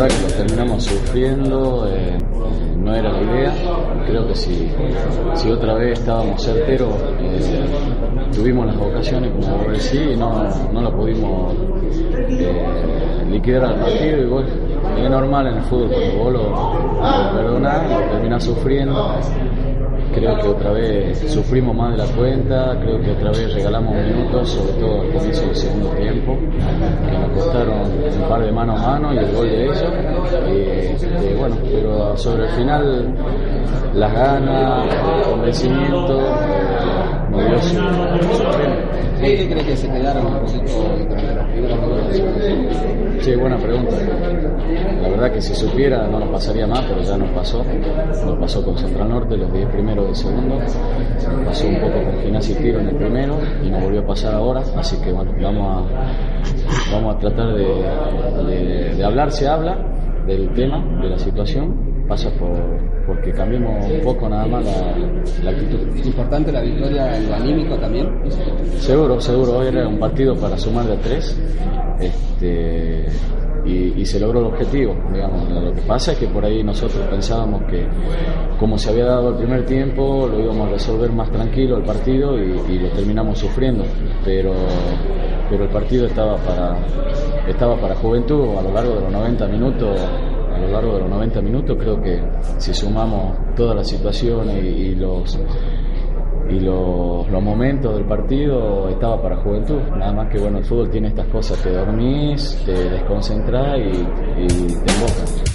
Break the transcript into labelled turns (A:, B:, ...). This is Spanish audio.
A: verdad que lo terminamos sufriendo, no era la idea. Creo que si otra vez estábamos certeros, tuvimos las ocasiones, como vos decís, y no la pudimos liquidar al partido. Y bueno, es normal en el fútbol, cuando vos lo perdonás, lo terminás sufriendo. Creo que otra vez sufrimos más de la cuenta, creo que otra vez regalamos minutos, sobre todo al comienzo del segundo tiempo, que nos costaron un par de mano a mano y el gol de ellos. Bueno, pero sobre el final, las ganas, el convencimiento, nos dio su premio.
B: ¿Qué crees que se quedaron un poquito durante los primeros minutos?
A: Sí, buena pregunta. La verdad que si supiera no nos pasaría más, pero ya nos pasó. Nos pasó con Central Norte los 10 primeros del segundo, nos pasó un poco con Gimnasia y Tiro en el primero y nos volvió a pasar ahora. Así que bueno, vamos a tratar de hablar, se habla del tema, de la situación. Pasa porque cambiemos un poco nada más la actitud.
B: ¿Importante la victoria en lo anímico también?
A: Seguro. Hoy era un partido para sumar de a 3. Y se logró el objetivo, digamos. Lo que pasa es que por ahí nosotros pensábamos que, como se había dado el primer tiempo, lo íbamos a resolver más tranquilo el partido y lo terminamos sufriendo, pero el partido estaba para Juventud a lo largo de los 90 minutos. A lo largo de los 90 minutos creo que si sumamos todas las situaciones y los momentos del partido, estaba para Juventud. Nada más que bueno, el fútbol tiene estas cosas, te dormís, te desconcentrás y te embocas.